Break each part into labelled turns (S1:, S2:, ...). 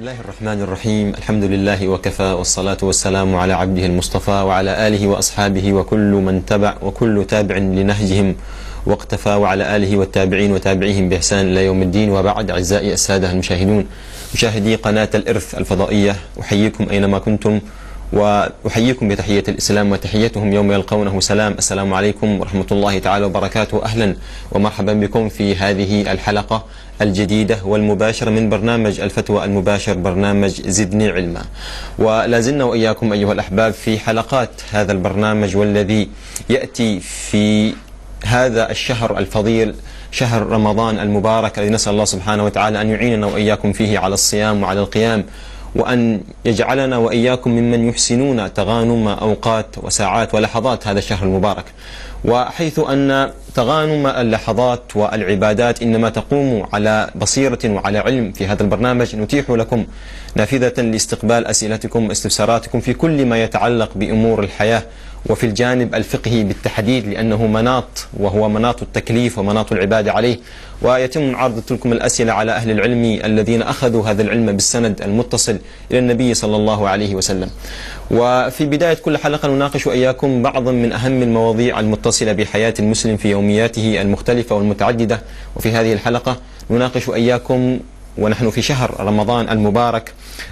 S1: الله الرحمن الرحيم. الحمد لله وكفى، والصلاة والسلام على عبده المصطفى وعلى آله وأصحابه وكل من تبع وكل تابع لنهجهم واقتفى، وعلى آله والتابعين وتابعيهم بإحسان إلى يوم الدين. وبعد، أعزائي السادة المشاهدون، مشاهدي قناة الإرث الفضائية، أحييكم أينما كنتم، وأحييكم بتحية الإسلام، وتحيتهم يوم يلقونه سلام. السلام عليكم ورحمة الله تعالى وبركاته. أهلا ومرحبا بكم في هذه الحلقة الجديدة والمباشرة من برنامج الفتوى المباشر، برنامج زدني علما. ولا زلنا وإياكم أيها الأحباب في حلقات هذا البرنامج، والذي يأتي في هذا الشهر الفضيل، شهر رمضان المبارك، الذي نسأل الله سبحانه وتعالى أن يعيننا وإياكم فيه على الصيام وعلى القيام، وأن يجعلنا وإياكم ممن يحسنون تغانم أوقات وساعات ولحظات هذا الشهر المبارك. وحيث أن تغانم اللحظات والعبادات إنما تقوم على بصيرة وعلى علم، في هذا البرنامج نتيح لكم نافذة لاستقبال أسئلتكم واستفساراتكم في كل ما يتعلق بأمور الحياة، وفي الجانب الفقهي بالتحديد، لأنه مناط، وهو مناط التكليف ومناط العبادة عليه. ويتم عرض لكم الأسئلة على أهل العلم الذين أخذوا هذا العلم بالسند المتصل إلى النبي صلى الله عليه وسلم. وفي بداية كل حلقة نناقش إياكم بعضا من أهم المواضيع المتصلة بحياة المسلم في يومياته المختلفة والمتعددة. وفي هذه الحلقة نناقش إياكم، ونحن في شهر رمضان المبارك،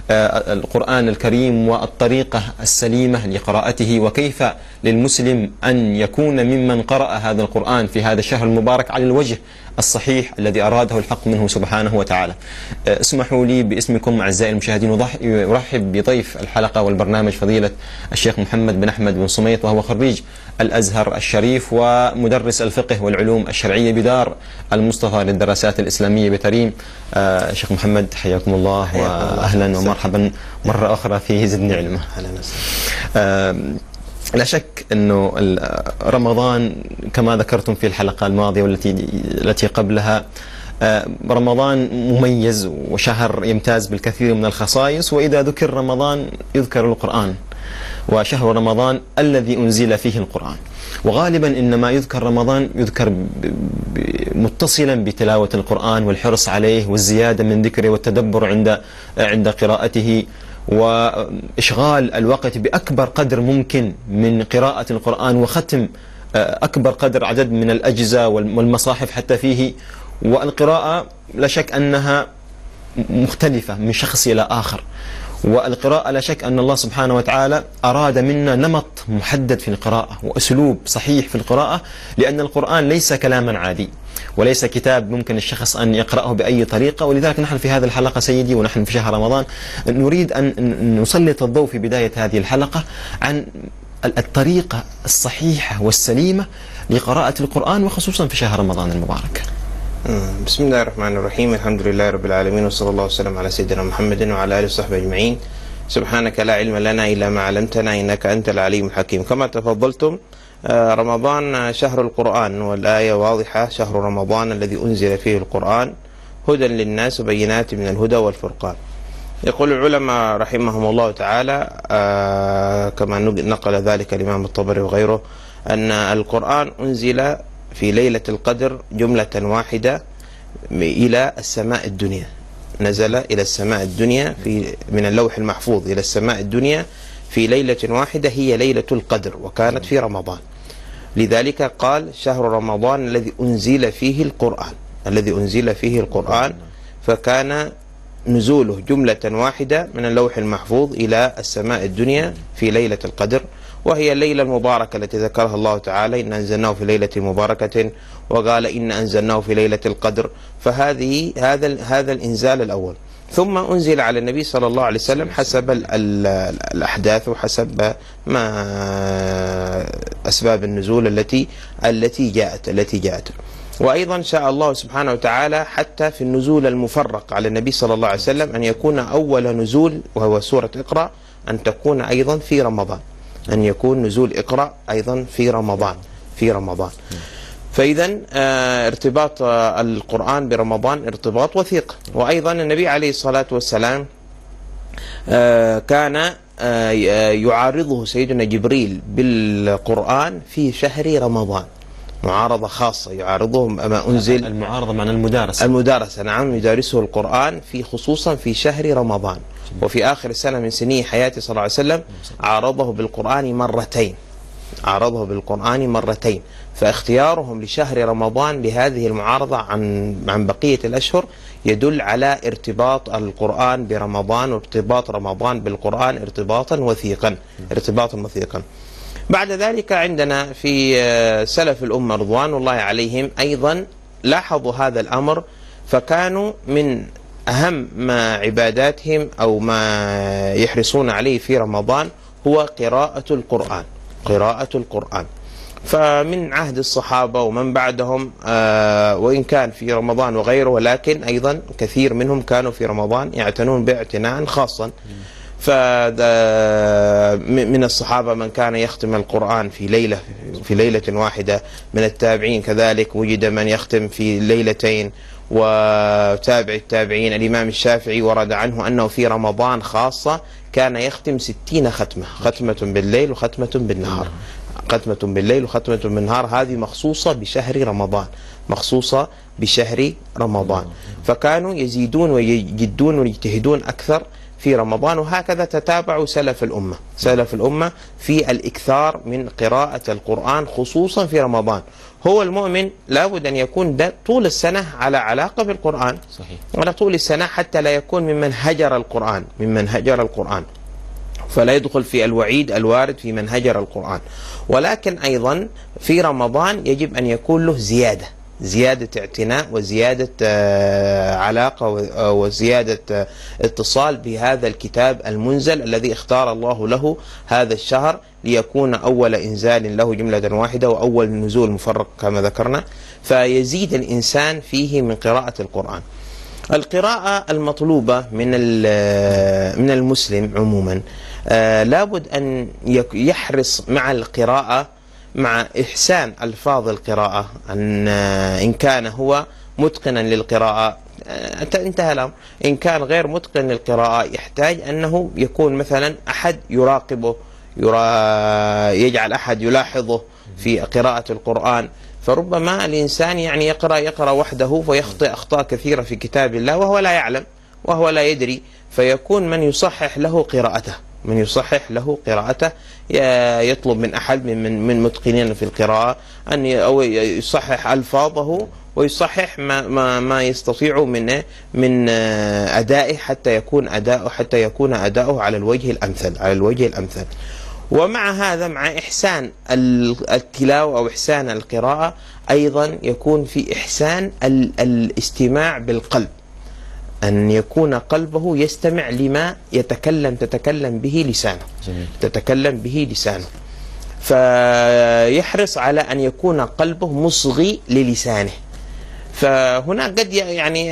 S1: القرآن الكريم والطريقة السليمة لقراءته، وكيف للمسلم أن يكون ممن قرأ هذا القرآن في هذا الشهر المبارك على الوجه الصحيح الذي أراده الحق منه سبحانه وتعالى. اسمحوا لي باسمكم أعزائي المشاهدين أرحب بضيف الحلقة والبرنامج فضيلة الشيخ محمد بن أحمد بن صميت، وهو خريج الأزهر الشريف ومدرس الفقه والعلوم الشرعية بدار المصطفى للدراسات الإسلامية بتريم. شيخ محمد، حياكم الله وأهلا ومرحبا مرة أخرى في زدني علما. لا شك أنه رمضان كما ذكرتم في الحلقة الماضية والتي قبلها، رمضان مميز وشهر يمتاز بالكثير من الخصائص، وإذا ذكر رمضان يذكر القرآن، وشهر رمضان الذي أنزل فيه القرآن. وغالبا إنما يذكر رمضان يذكر متصلا بتلاوة القرآن والحرص عليه والزيادة من ذكره والتدبر عند قراءته، وإشغال الوقت بأكبر قدر ممكن من قراءة القرآن، وختم أكبر قدر عدد من الأجزاء والمصاحف حتى فيه. والقراءة لا شك أنها مختلفة من شخص إلى آخر، والقراءة لا شك أن الله سبحانه وتعالى أراد منا نمط محدد في القراءة وأسلوب صحيح في القراءة، لأن القرآن ليس كلاما عادي وليس كتاب ممكن الشخص أن يقرأه بأي طريقة. ولذلك نحن في هذه الحلقة سيدي، ونحن في شهر رمضان، نريد أن نسلط الضوء في بداية هذه الحلقة عن الطريقة الصحيحة والسليمة لقراءة القرآن، وخصوصا في شهر رمضان المبارك.
S2: بسم الله الرحمن الرحيم. الحمد لله رب العالمين، وصلى الله وسلم على سيدنا محمد وعلى آله وصحبه أجمعين. سبحانك لا علم لنا إلا ما علمتنا إنك أنت العليم الحكيم. كما تفضلتم، رمضان شهر القرآن، والآية واضحة: شهر رمضان الذي أنزل فيه القرآن هدى للناس وبينات من الهدى والفرقان. يقول العلماء رحمهم الله تعالى، كما نقل ذلك الإمام الطبري وغيره، أن القرآن أنزل في ليلة القدر جملة واحدة إلى السماء الدنيا، نزل إلى السماء الدنيا من اللوح المحفوظ إلى السماء الدنيا في ليلة واحدة، هي ليلة القدر، وكانت في رمضان. لذلك قال شهر رمضان الذي أنزل فيه القرآن، الذي أنزل فيه القرآن، فكان نزوله جملة واحدة من اللوح المحفوظ إلى السماء الدنيا في ليلة القدر، وهي الليلة المباركة التي ذكرها الله تعالى: إن أنزلناه في ليلة مباركة، وقال إن أنزلناه في ليلة القدر. فهذه هذا الإنزال الأول. ثم أنزل على النبي صلى الله عليه وسلم حسب الأحداث وحسب ما أسباب النزول التي جاءت. وأيضا شاء الله سبحانه وتعالى حتى في النزول المفرق على النبي صلى الله عليه وسلم أن يكون أول نزول، وهو سورة اقرأ، أن تكون أيضا في رمضان، أن يكون نزول اقرأ أيضا في رمضان. فإذا ارتباط القرآن برمضان ارتباط وثيق. وأيضا النبي عليه الصلاة والسلام كان يعارضه سيدنا جبريل بالقرآن في شهر رمضان، معارضة خاصة يعارضه ما أنزل.
S1: المعارضة معنى المدارسة.
S2: المدارسة، نعم، يدارسه القرآن في خصوصا في شهر رمضان. وفي آخر سنة من سنين حياته صلى الله عليه وسلم عارضه بالقرآن مرتين، عارضه بالقرآن مرتين. فاختيارهم لشهر رمضان لهذه المعارضة عن بقية الأشهر يدل على ارتباط القرآن برمضان، وارتباط رمضان بالقرآن ارتباطا وثيقا، ارتباطا وثيقا. بعد ذلك عندنا في سلف الأمة رضوان الله عليهم أيضا لاحظوا هذا الأمر، فكانوا من أهم ما عباداتهم أو ما يحرصون عليه في رمضان هو قراءة القرآن، قراءة القرآن. فمن عهد الصحابة ومن بعدهم وإن كان في رمضان وغيره، ولكن أيضا كثير منهم كانوا في رمضان يعتنون باعتناء خاصا. فمن الصحابة من كان يختم القرآن في ليلة واحدة، من التابعين كذلك وجد من يختم في ليلتين، وتابع التابعين الإمام الشافعي ورد عنه أنه في رمضان خاصة كان يختم 60 ختمة، ختمة بالليل وختمة بالنهار، ختمة بالليل وختمة بالنهار. هذه مخصوصة بشهر رمضان، مخصوصة بشهر رمضان. فكانوا يزيدون ويجدون ويجتهدون أكثر في رمضان، وهكذا تتابعوا سلف الأمة، سلف الأمة في الإكثار من قراءة القرآن خصوصا في رمضان. هو المؤمن لابد أن يكون طول السنة على علاقة بالقرآن،
S1: صحيح،
S2: على طول السنة، حتى لا يكون ممن هجر القرآن، ممن هجر القرآن، فلا يدخل في الوعيد الوارد في من هجر القرآن. ولكن أيضا في رمضان يجب أن يكون له زيادة اعتناء وزيادة علاقة وزيادة اتصال بهذا الكتاب المنزل الذي اختار الله له هذا الشهر ليكون أول إنزال له جملة واحدة وأول نزول مفرق كما ذكرنا، فيزيد الإنسان فيه من قراءة القرآن. القراءة المطلوبة من المسلم عموما لابد أن يحرص مع القراءة، مع إحسان ألفاظ القراءة، إن كان هو متقنا للقراءة انتهى الأمر. إن كان غير متقن للقراءة يحتاج أنه يكون مثلا أحد يراقبه، يجعل أحد يلاحظه في قراءة القرآن. فربما الإنسان يعني يقرأ وحده فيخطئ أخطاء كثيرة في كتاب الله وهو لا يعلم وهو لا يدري، فيكون من يصحح له قراءته، من يصحح له قراءته، يطلب من أحد من متقنين في القراءة أن يصحح ألفاظه ويصحح ما يستطيع من أدائه حتى يكون أداؤه على الوجه الأمثل. ومع هذا، مع إحسان التلاوة أو إحسان القراءة، أيضا يكون في إحسان الاستماع بالقلب، أن يكون قلبه يستمع لما تتكلم به لسانه، تتكلم به لسانه. فيحرص على أن يكون قلبه مصغي للسانه. فهنا قد يعني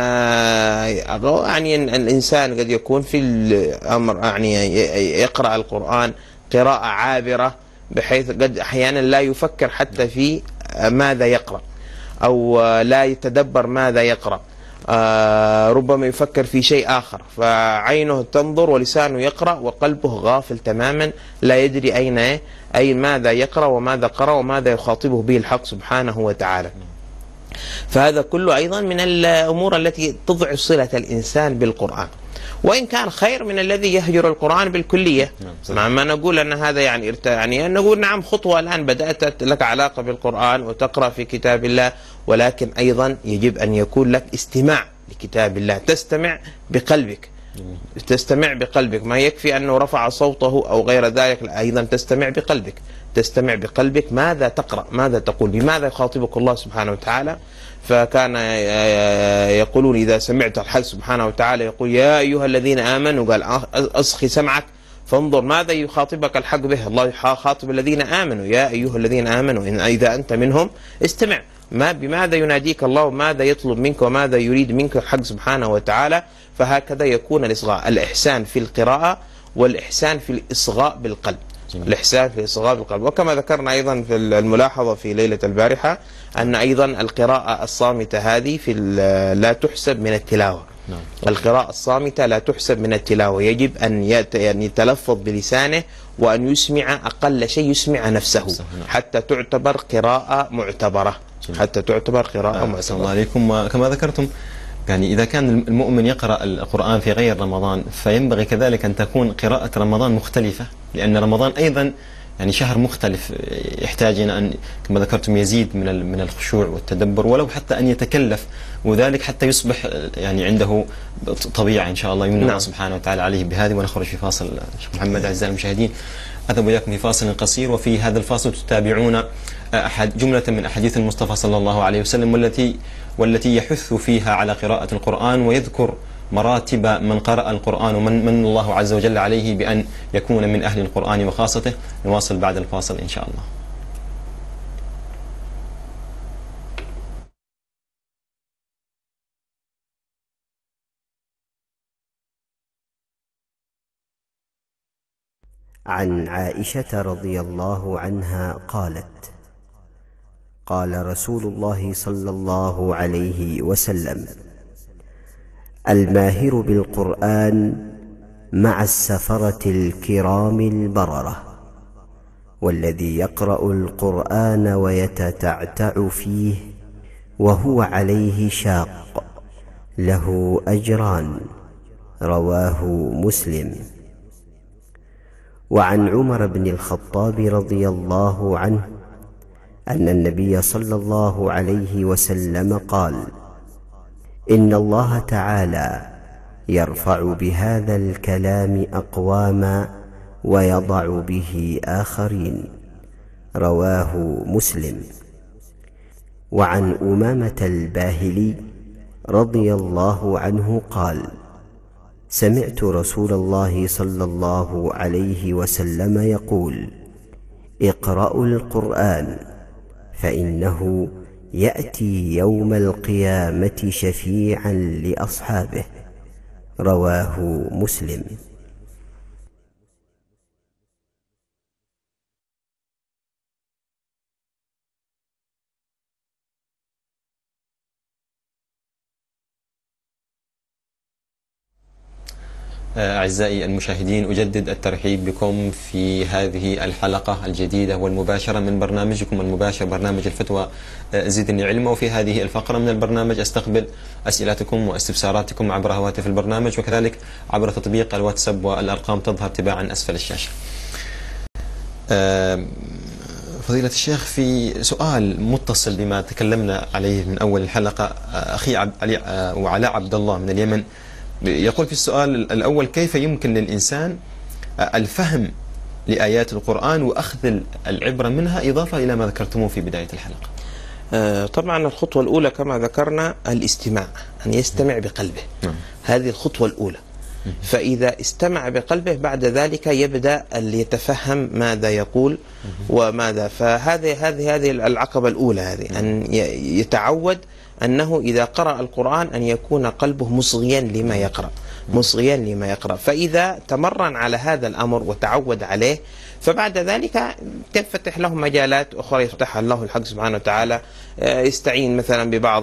S2: الإنسان قد يكون في الأمر يعني يقرأ القرآن قراءة عابرة، بحيث قد أحيانا لا يفكر حتى في ماذا يقرأ، أو لا يتدبر ماذا يقرأ، ربما يفكر في شيء آخر، فعينه تنظر ولسانه يقرأ وقلبه غافل تماما، لا يدري أين ماذا يقرأ وماذا قرأ وماذا يخاطبه به الحق سبحانه وتعالى. فهذا كله أيضا من الأمور التي تضعف صلة الإنسان بالقرآن، وإن كان خير من الذي يهجر القرآن بالكلية. مع ما نقول أن هذا يعني نقول نعم خطوة الآن بدأت لك علاقة بالقرآن وتقرأ في كتاب الله، ولكن أيضا يجب أن يكون لك استماع لكتاب الله، تستمع بقلبك، تستمع بقلبك، ما يكفي أنه رفع صوته أو غير ذلك، أيضا تستمع بقلبك، تستمع بقلبك ماذا تقرأ، ماذا تقول، بماذا يخاطبك الله سبحانه وتعالى. فكان يقولون إذا سمعت الحق سبحانه وتعالى يقول يا أيها الذين آمنوا، قال أصخي سمعك فانظر ماذا يخاطبك الحق به. الله يخاطب الذين آمنوا، يا أيها الذين آمنوا إن إذا أنت منهم استمع بماذا يناديك الله وماذا يطلب منك وماذا يريد منك الحق سبحانه وتعالى. فهكذا يكون الإصغاء، الإحسان في القراءة والإحسان في الإصغاء بالقلب، الإحسان في الإصغاء بالقلب. وكما ذكرنا أيضا في الملاحظة في ليلة البارحة أن أيضا القراءة الصامتة هذه لا تحسب من التلاوة. القراءة الصامتة لا تحسب من التلاوة، يجب أن يتلفظ بلسانه وأن يسمع أقل شيء يسمع نفسه حتى تعتبر قراءة معتبرة، حتى تعتبر قراءة معتبرة.
S1: الله عليكم. وكما ذكرتم يعني إذا كان المؤمن يقرأ القرآن في غير رمضان فينبغي كذلك أن تكون قراءة رمضان مختلفة، لأن رمضان أيضا يعني شهر مختلف يحتاج إلى أن كما ذكرتم يزيد من الخشوع والتدبر، ولو حتى أن يتكلف، وذلك حتى يصبح يعني عنده طبيعة إن شاء الله يمن الله سبحانه وتعالى عليه بهذه. ونخرج في فاصل شيخ محمد. أعزائي المشاهدين، أذهب وإياكم في فاصل قصير، وفي هذا الفاصل تتابعون جملة من أحاديث المصطفى صلى الله عليه وسلم والتي يحث فيها على قراءة القرآن، ويذكر مراتب من قرأ القرآن ومن من الله عز وجل عليه بأن يكون من أهل القرآن وخاصته. نواصل بعد الفاصل إن شاء الله.
S3: عن عائشة رضي الله عنها قالت: قال رسول الله صلى الله عليه وسلم: الماهر بالقرآن مع السفرة الكرام البررة، والذي يقرأ القرآن ويتتعتع فيه وهو عليه شاق له أجران. رواه مسلم. وعن عمر بن الخطاب رضي الله عنه أن النبي صلى الله عليه وسلم قال: إن الله تعالى يرفع بهذا الكلام أقواما ويضع به آخرين. رواه مسلم. وعن أمامة الباهلي رضي الله عنه قال: سمعت رسول الله صلى الله عليه وسلم يقول: اقرأوا القرآن فإنه يأتي يوم القيامة شفيعا لأصحابه. رواه مسلم.
S1: أعزائي المشاهدين، أجدد الترحيب بكم في هذه الحلقة الجديدة والمباشرة من برنامجكم المباشر برنامج الفتوى زدني علما. وفي هذه الفقرة من البرنامج أستقبل أسئلتكم واستفساراتكم عبر هواتف البرنامج، وكذلك عبر تطبيق الواتساب، والأرقام تظهر تباعا أسفل الشاشة. فضيلة الشيخ، في سؤال متصل بما تكلمنا عليه من أول الحلقة، أخي وعلاء عبد الله من اليمن يقول في السؤال الأول: كيف يمكن للإنسان الفهم لآيات القرآن وأخذ العبرة منها، إضافة إلى ما ذكرتموه في بداية الحلقة؟
S2: طبعا الخطوة الأولى كما ذكرنا الاستماع، أن يستمع بقلبه. هذه الخطوة الأولى. فإذا استمع بقلبه بعد ذلك يبدأ ليتفهم ماذا يقول وماذا. فهذه العقبة الأولى، هذه أن يتعود أنه إذا قرأ القرآن أن يكون قلبه مصغيا لما يقرأ، مصغيا لما يقرأ. فإذا تمرن على هذا الأمر وتعود عليه فبعد ذلك تنفتح له مجالات أخرى يفتحها الله الحق سبحانه وتعالى. يستعين مثلا ببعض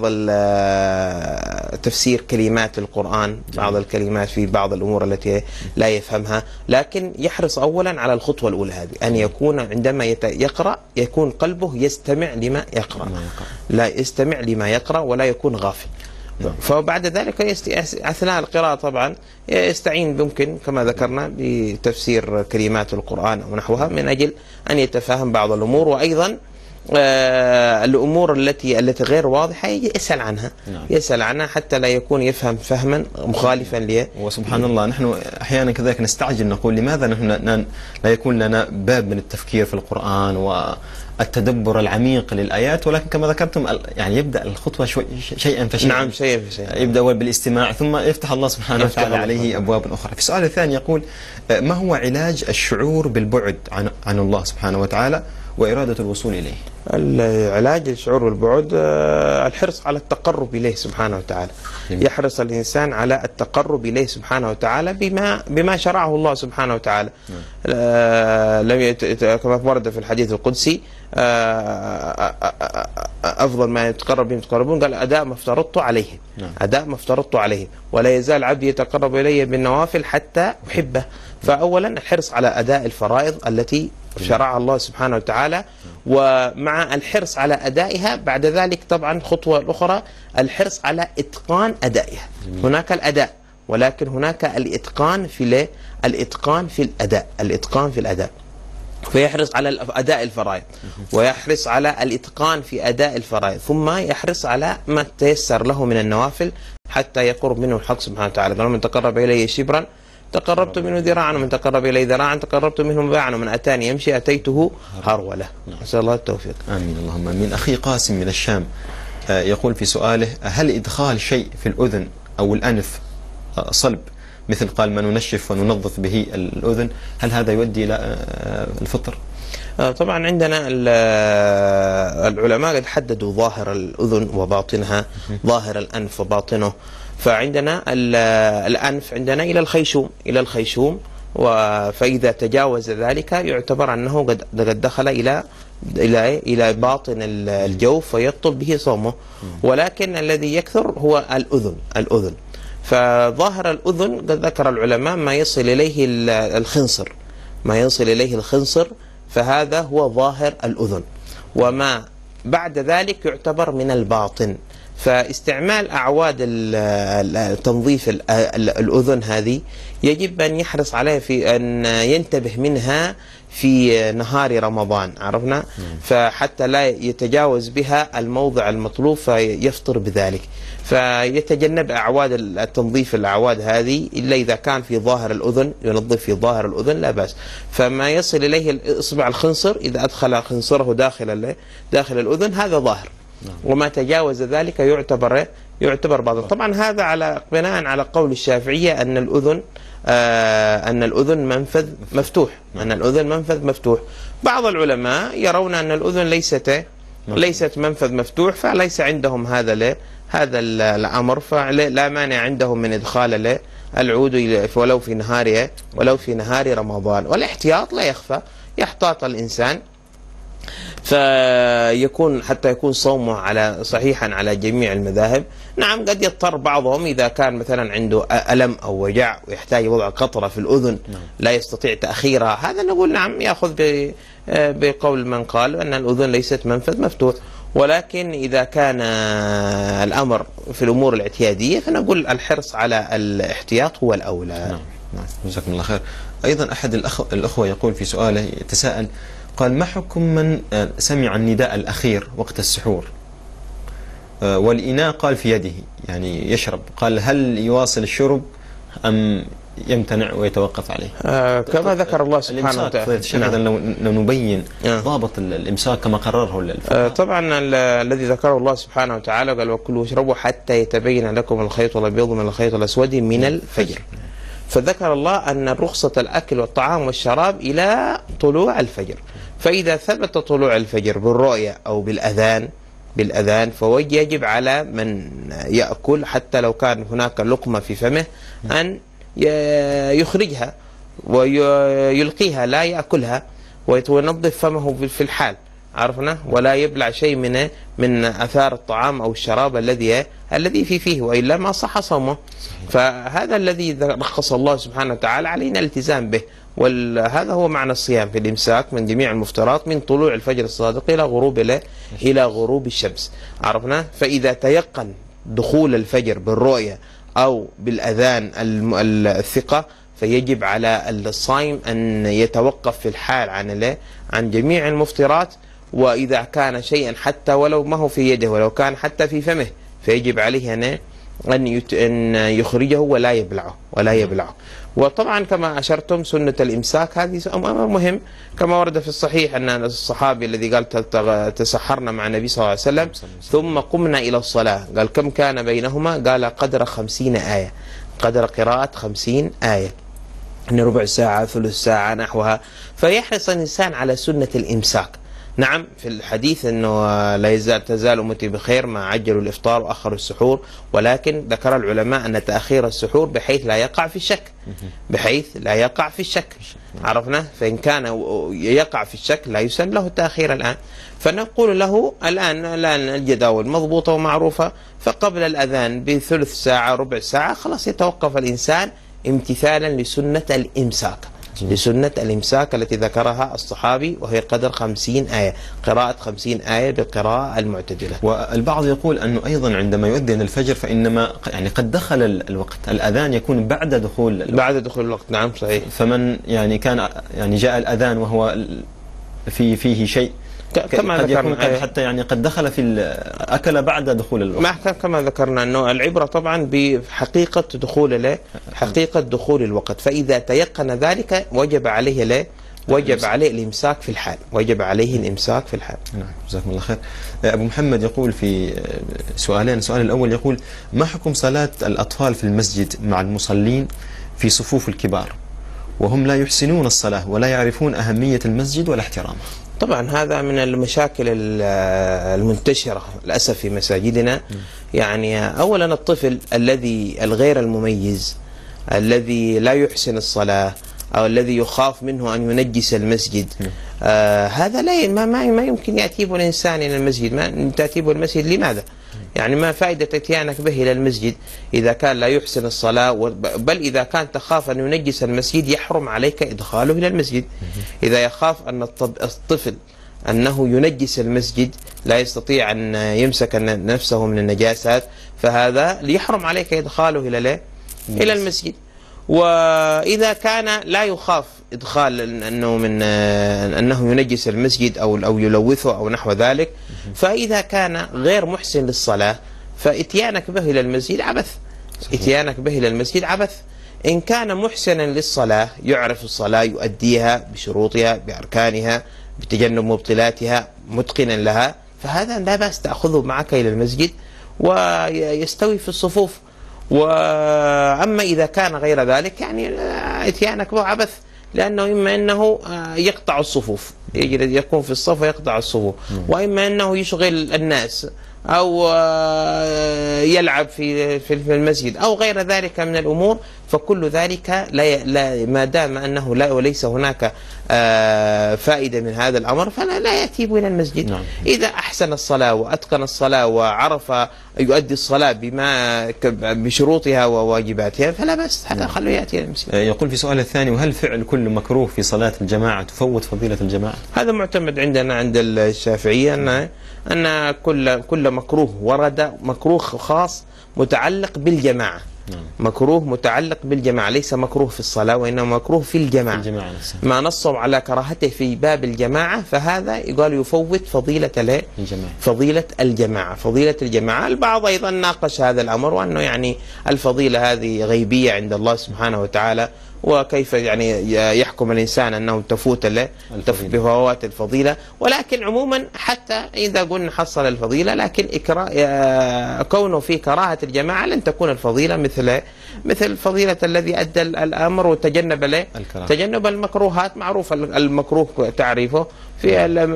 S2: تفسير كلمات القرآن، بعض الكلمات في بعض الأمور التي لا يفهمها، لكن يحرص أولا على الخطوة الأولى هذه، أن يكون عندما يقرأ يكون قلبه يستمع لما يقرأ، لا يستمع لما يقرأ ولا يكون غافل. فبعد ذلك أثناء القراءة طبعا يستعين ممكن كما ذكرنا بتفسير كلمات القرآن أو نحوها من أجل أن يتفهم بعض الأمور، وأيضا الأمور التي غير واضحة يسأل عنها. يسأل عنها حتى لا يكون يفهم فهما مخالفا له.
S1: وسبحان الله نحن أحيانا كذلك نستعجل، نقول لماذا نحن لا يكون لنا باب من التفكير في القرآن والتدبر العميق للآيات، ولكن كما ذكرتم يعني يبدأ الخطوة شيئا فشيئا.
S2: نعم، شيئا فشيئا.
S1: يبدأ بالاستماع ثم يفتح الله سبحانه وتعالى عليه أبواب أخرى. في السؤال الثاني يقول: ما هو علاج الشعور بالبعد عن الله سبحانه وتعالى وإرادة الوصول إليه؟
S2: العلاج الشعور بالبعد الحرص على التقرب إليه سبحانه وتعالى. يحرص الإنسان على التقرب إليه سبحانه وتعالى بما شرعه الله سبحانه وتعالى. كما ورد في الحديث القدسي: أفضل ما يتقرب به يتقربون، قال: أداء ما افترضت عليه. أداء ما افترضت عليه، ولا يزال عبدي يتقرب إلي بالنوافل حتى أحبه. فأولا الحرص على أداء الفرائض التي شرعها الله سبحانه وتعالى، ومع الحرص على أدائها بعد ذلك طبعا خطوة الأخرى الحرص على إتقان أدائها. هناك الأداء، ولكن هناك الإتقان في الأداء. فيحرص على أداء الفرائض، ويحرص على الإتقان في أداء الفرائض، ثم يحرص على ما تيسر له من النوافل حتى يقرب منه الحق سبحانه وتعالى. قال: من تقرب إلي شبرا تقربت منه ذراعا، ومن تقرب إلي ذراعا تقربت منه باعا، ومن أتاني يمشي أتيته هرولة. نسأل الله التوفيق.
S1: آمين اللهم آمين. أخي قاسم من الشام يقول في سؤاله: هل إدخال شيء في الأذن أو الأنف صلب، مثل قال ما ننشف وننظف به الأذن، هل هذا يؤدي إلى الفطر؟
S2: طبعا عندنا العلماء قد حددوا ظاهر الأذن وباطنها، ظاهر الأنف وباطنه. فعندنا الأنف عندنا إلى الخيشوم، فإذا تجاوز ذلك يعتبر أنه قد دخل إلى باطن الجوف فيبطل به صومه. ولكن الذي يكثر هو الأذن. فظاهر الأذن قد ذكر العلماء ما يصل إليه الخنصر، فهذا هو ظاهر الأذن، وما بعد ذلك يعتبر من الباطن. فاستعمال أعواد تنظيف الأذن هذه يجب أن يحرص عليه في أن ينتبه منها في نهار رمضان، عرفنا، فحتى لا يتجاوز بها الموضع المطلوب فيفطر بذلك. فيتجنب أعواد التنظيف، الأعواد هذه إلا إذا كان في ظاهر الأذن، ينظف في ظاهر الأذن لا بأس. فما يصل إليه إصبع الخنصر إذا أدخل خنصره داخل الأذن هذا ظاهر، وما تجاوز ذلك يعتبر باطن. طبعا هذا على بناء على قول الشافعية أن الأذن منفذ مفتوح. بعض العلماء يرون أن الأذن ليست منفذ مفتوح، فليس عندهم هذا الأمر، فلا مانع عندهم من إدخال العود ولو في نهار رمضان. والاحتياط لا يخفى، يحتاط الإنسان فيكون حتى يكون صومه صحيحا على جميع المذاهب. نعم، قد يضطر بعضهم إذا كان مثلا عنده ألم أو وجع ويحتاج وضع قطرة في الأذن لا يستطيع تأخيرها، هذا نقول نعم يأخذ بقول من قال أن الأذن ليست منفذ مفتوح. ولكن إذا كان الأمر في الأمور الاعتيادية فنقول الحرص على الاحتياط هو الأولى.
S1: نعم، جزاكم الله خير. أيضا أحد الأخوة يقول في سؤاله، يتساءل، قال: ما حكم من سمع النداء الأخير وقت السحور والإناء قال في يده، يعني يشرب، قال هل يواصل الشرب أم يمتنع ويتوقف عليه؟
S2: كما ذكر الله سبحانه وتعالى.
S1: لو نبين ضابط الإمساك كما قرره الفقهاء.
S2: طبعا الذي ذكره الله سبحانه وتعالى قال: وكلوا واشربوا حتى يتبين لكم الخيط الأبيض من الخيط الأسود من الفجر. فذكر الله أن رخصة الأكل والطعام والشراب إلى طلوع الفجر. فإذا ثبت طلوع الفجر بالرؤية أو بالأذان فيجب على من يأكل حتى لو كان هناك لقمة في فمه أن يخرجها ويلقيها، لا يأكلها، وينظف فمه في الحال، عرفنا، ولا يبلع شيء من أثار الطعام أو الشراب الذي فيه، وإلا ما صح صومه. فهذا الذي رخص الله سبحانه وتعالى، علينا الالتزام به. وهذا هو معنى الصيام في الإمساك من جميع المفطرات من طلوع الفجر الصادق إلى غروب الشمس، عرفنا. فإذا تيقن دخول الفجر بالرؤية أو بالأذان الثقة فيجب على الصائم أن يتوقف في الحال عن جميع المفطرات. وإذا كان شيئا حتى ولو ما هو في يده، ولو كان حتى في فمه، فيجب عليه أن يخرجه ولا يبلعه. وطبعا كما أشرتم سنة الإمساك هذه أمر مهم، كما ورد في الصحيح أن الصحابي الذي قال تسحرنا مع النبي صلى الله عليه وسلم ثم قمنا إلى الصلاة، قال كم كان بينهما؟ قال قدر 50 آية، قدر قراءة 50 آية، أن ربع ساعة ثلث ساعة نحوها. فيحرص الإنسان على سنة الإمساك. نعم، في الحديث أنه لا تزال أمتي بخير ما عجلوا الإفطار وأخروا السحور، ولكن ذكر العلماء أن تأخير السحور بحيث لا يقع في الشك، عرفنا. فإن كان يقع في الشك لا يسن له التأخير الآن، فنقول له الآن الجداول مضبوطة ومعروفة، فقبل الأذان بثلث ساعة ربع ساعة خلاص يتوقف الإنسان امتثالا لسنة الإمساك. لسنة الإمساك التي ذكرها الصحابي، وهي قدر 50 آية، قراءة 50 آية بالقراءة المعتدلة.
S1: والبعض يقول أنه أيضا عندما يؤذن الفجر فإنما يعني قد دخل الوقت، الأذان يكون بعد دخول الوقت.
S2: بعد دخول الوقت، نعم صحيح.
S1: فمن يعني كان يعني جاء الأذان وهو فيه شيء
S2: كما
S1: قد يكون
S2: ذكرنا
S1: حتى يعني قد دخل أكل بعد دخول الوقت.
S2: كما ذكرنا أنه العبرة طبعا بحقيقة دخول الوقت، فإذا تيقن ذلك وجب عليه الإمساك في الحال، وجب عليه الإمساك في الحال.
S1: نعم، جزاكم الله خير. أبو محمد يقول في سؤالين، السؤال الأول يقول: ما حكم صلاة الأطفال في المسجد مع المصلين في صفوف الكبار وهم لا يحسنون الصلاة ولا يعرفون أهمية المسجد ولا احترامه؟
S2: طبعا هذا من المشاكل المنتشرة للأسف في مساجدنا. يعني أولا الطفل الغير المميز الذي لا يحسن الصلاة أو الذي يخاف منه أن ينجس المسجد، هذا ما يمكن يأتيه الإنسان إلى المسجد. ما تأتيه المسجد لماذا؟ يعني ما فائدة اتيانك به إلى المسجد إذا كان لا يحسن الصلاة، بل إذا كان تخاف أن ينجس المسجد يحرم عليك إدخاله إلى المسجد. إذا يخاف أن الطفل أنه ينجس المسجد، لا يستطيع أن يمسك نفسه من النجاسات، فهذا يحرم عليك إدخاله إلى المسجد. وإذا كان لا يخاف إدخال أنه ينجس المسجد أو يلوثه أو نحو ذلك، فإذا كان غير محسن للصلاة فإتيانك به إلى المسجد عبث. إتيانك به إلى المسجد عبث. إن كان محسنا للصلاة، يعرف الصلاة، يؤديها بشروطها بأركانها بتجنب مبطلاتها، متقنا لها، فهذا لا بأس تأخذه معك إلى المسجد ويستوي في الصفوف. وأما إذا كان غير ذلك يعني إتيانك به عبث، لأنه إما أنه يقطع الصفوف، يكون في الصف ويقطع الصفوف، وإما أنه يشغل الناس أو يلعب في المسجد أو غير ذلك من الأمور. فكل ذلك لا ما دام أنه ليس هناك فائدة من هذا الأمر فلا يأتي إلى المسجد.
S1: نعم.
S2: إذا أحسن الصلاة وأتقن الصلاة وعرف يؤدي الصلاة بشروطها وواجباتها فلا بس، هذا خلوه يأتي إلى المسجد.
S1: يقول في سؤال الثاني: وهل فعل كل مكروه في صلاة الجماعة تفوت فضيلة الجماعة؟
S2: هذا معتمد عندنا عند الشافعية أن كل مكروه ورد مكروه خاص متعلق بالجماعة. مكروه متعلق بالجماعة، ليس مكروه في الصلاة وإنما مكروه في الجماعة. ما نصوا على كراهته في باب الجماعة فهذا يقال يفوت فضيلة الجماعة. فضيلة الجماعة. البعض أيضا ناقش هذا الأمر، وأنه يعني الفضيلة هذه غيبية عند الله سبحانه وتعالى، وكيف يعني يحكم الإنسان أنه تفوت بفوات الفضيلة. ولكن عموما حتى إذا قلنا حصل الفضيلة، لكن كونه في كراهة الجماعة لن تكون الفضيلة مثل فضيلة الذي أدى الأمر وتجنب تجنب المكروهات. معروف المكروه تعريفه في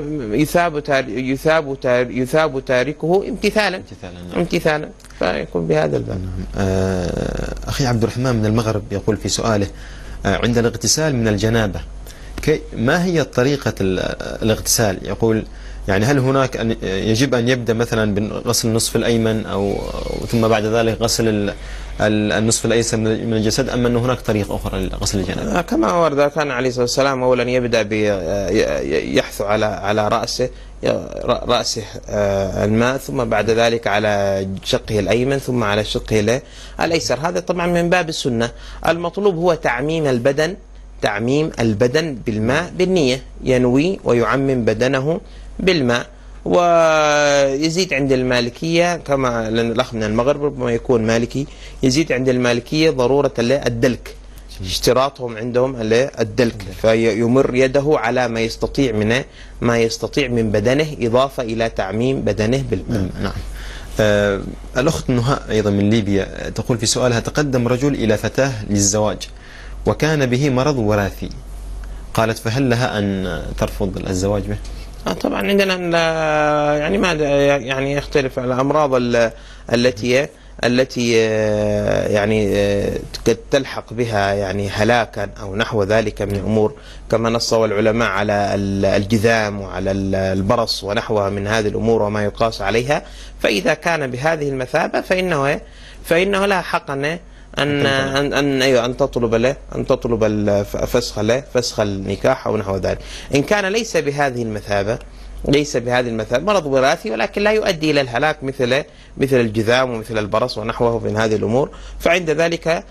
S2: يثاب تاركه امتثالا، فيكون بهذا الباب.
S1: أخي عبد الرحمن من المغرب يقول في سؤاله: عند الاغتسال من الجنابة ما هي طريقة الاغتسال؟ يقول يعني هل هناك يجب أن يبدأ مثلا بغسل النصف الأيمن أو ثم بعد ذلك غسل النصف الأيسر من الجسد، أم أن هناك طريقة أخرى لغسل الجنابة؟
S2: كما ورد كان عليه الصلاة والسلام أولا يبدأ يحث على رأسه الماء، ثم بعد ذلك على شقه الأيمن، ثم على شقه الأيسر. هذا طبعا من باب السنة. المطلوب هو تعميم البدن بالماء بالنية، ينوي ويعمم بدنه بالماء. ويزيد عند المالكية، كما لأن الأخ من المغرب ربما يكون مالكي، يزيد عند المالكية ضرورة الدلك، اشتراطهم عندهم الدلك، فيمر يده على ما يستطيع من بدنه، إضافة إلى تعميم بدنه بالماء.
S1: نعم. الأخت نهاء أيضا من ليبيا تقول في سؤالها: تقدم رجل إلى فتاة للزواج وكان به مرض وراثي، قالت فهل لها أن ترفض الزواج به؟
S2: طبعا عندنا يعني ما يعني يختلف الأمراض التي يعني قد تلحق بها يعني هلاكا أو نحو ذلك من الأمور، كما نصوا العلماء على الجذام وعلى البرص ونحوها من هذه الأمور وما يقاس عليها. فإذا كان بهذه المثابة فإنه لها حق أن تطلب فسخ النكاح أو نحو ذلك. إن كان ليس بهذه المثابة مرض وراثي ولكن لا يؤدي إلى الهلاك مثل الجذام ومثل البرص ونحوه من هذه الأمور، فعند ذلك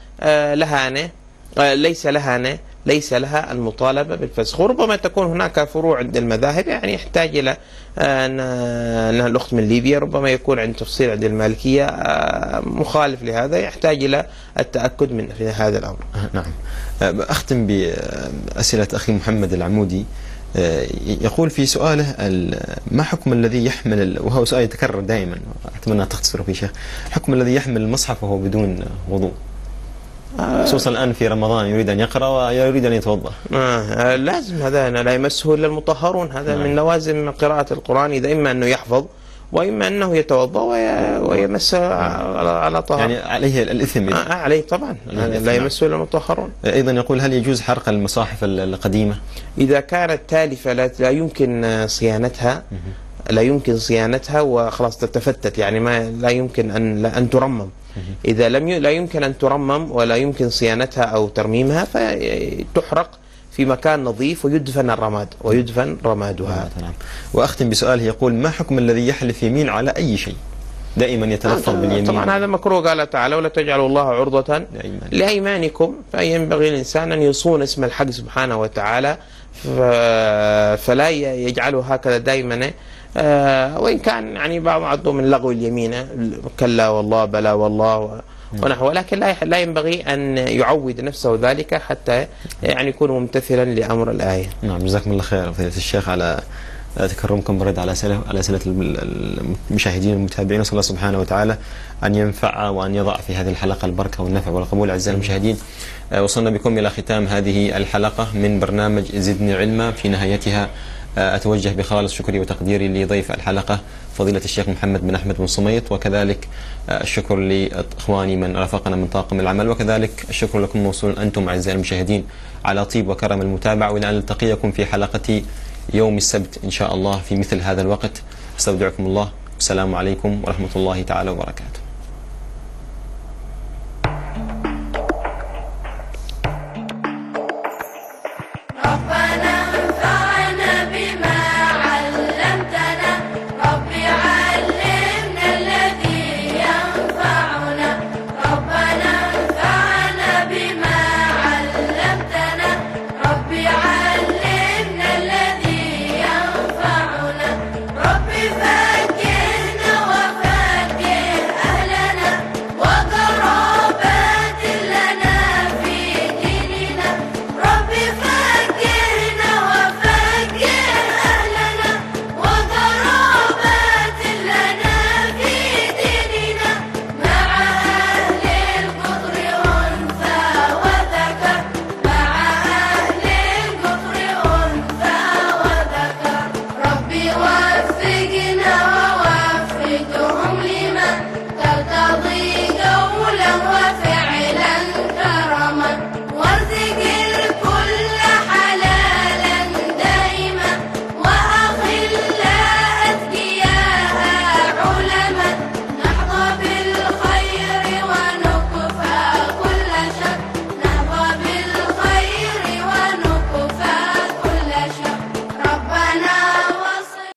S2: ليس لها المطالبة بالفسخ. وربما تكون هناك فروع عند المذاهب يعني يحتاج إلى أن الأخت من ليبيا ربما يكون عند تفصيل عند المالكية مخالف لهذا، يحتاج إلى التأكد من هذا الأمر.
S1: نعم. أختم بأسئلة أخي محمد العمودي، يقول في سؤاله ما حكم الذي يحمل، وهو سؤال يتكرر دائما أتمنى تختصره في شيخ، حكم الذي يحمل المصحف وهو بدون وضوء، خصوصا الآن في رمضان يريد أن يقرأ ويريد أن يتوضأ؟
S2: لازم هذا لا يمسه إلا المطهرون، هذا من لوازم قراءة القرآن، إذا إما أنه يحفظ وإما أنه يتوضأ ويمس على طهارة، يعني
S1: عليه الإثم.
S2: عليه طبعا، لا يمسه إلا المطهرون.
S1: أيضا يقول هل يجوز حرق المصاحف القديمة
S2: إذا كانت تالفة لا يمكن صيانتها وخلاص تتفتت، يعني لا يمكن أن ترمم. إذا لا يمكن أن ترمم ولا يمكن صيانتها أو ترميمها فتحرق في مكان نظيف ويدفن رمادها.
S1: وأختم بسؤال يقول ما حكم الذي يحلف يمين على أي شيء، دائما يتلفظ باليمين؟
S2: طبعا هذا مكروه، قال تعالى ولا تجعلوا الله عرضة لأيمانكم، فينبغي الإنسان أن يصون اسم الحق سبحانه وتعالى، فلا يجعله هكذا دائما، وإن كان يعني بعضهم من لغو اليمين كلا والله بلا والله ونحو، لكن لا ينبغي أن يعود نفسه ذلك حتى يعني يكون ممتثلا لأمر الآية.
S1: نعم، جزاكم الله خير فضيلة الشيخ على تكرمكم برد على أسئلة المشاهدين والمتابعين، وصلى الله سبحانه وتعالى أن ينفع وأن يضع في هذه الحلقة البركة والنفع والقبول. أعزائي المشاهدين، وصلنا بكم إلى ختام هذه الحلقة من برنامج زدني علما. في نهايتها أتوجه بخالص شكري وتقديري لضيف الحلقة فضيلة الشيخ محمد بن أحمد بن صميت، وكذلك الشكر لإخواني من رافقنا من طاقم العمل، وكذلك الشكر لكم موصول أنتم أعزائي المشاهدين على طيب وكرم المتابعة، وإلى أن نلتقيكم في حلقة يوم السبت إن شاء الله في مثل هذا الوقت. أستودعكم الله، السلام عليكم ورحمة الله تعالى وبركاته.